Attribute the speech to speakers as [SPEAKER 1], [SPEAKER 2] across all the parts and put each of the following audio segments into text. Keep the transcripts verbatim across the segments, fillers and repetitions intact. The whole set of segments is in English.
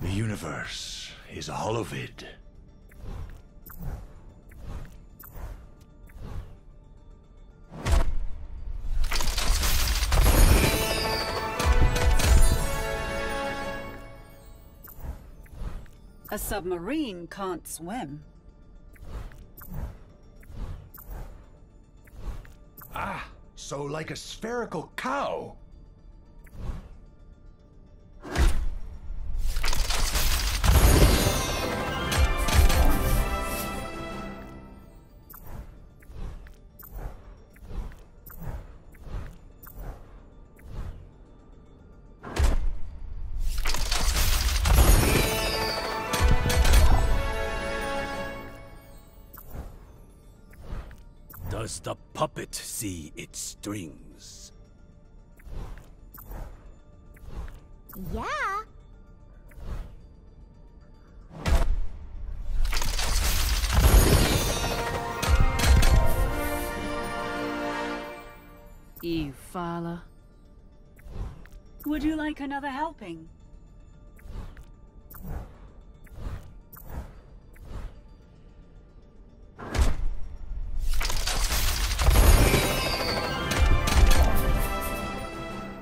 [SPEAKER 1] The universe is a holovid.
[SPEAKER 2] A submarine can't swim.
[SPEAKER 1] Ah, so like a spherical cow.
[SPEAKER 3] Does the puppet see its strings?
[SPEAKER 4] Yeah.
[SPEAKER 2] You fala. Would you like another helping?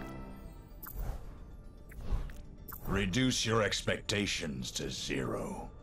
[SPEAKER 1] Reduce your expectations to zero.